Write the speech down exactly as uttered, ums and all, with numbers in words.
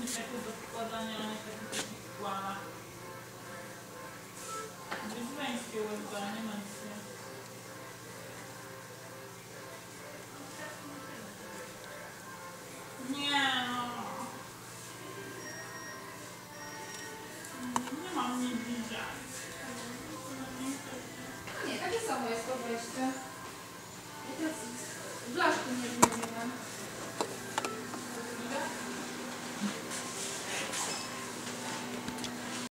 takie do wkładania, a nie takie do wkłada. Jest wężkie U S B, nie męskie. Nie no. Nie mam nic widzieć. Nie, takie samo jest to wejście. I teraz blaszki nie zmieniłam.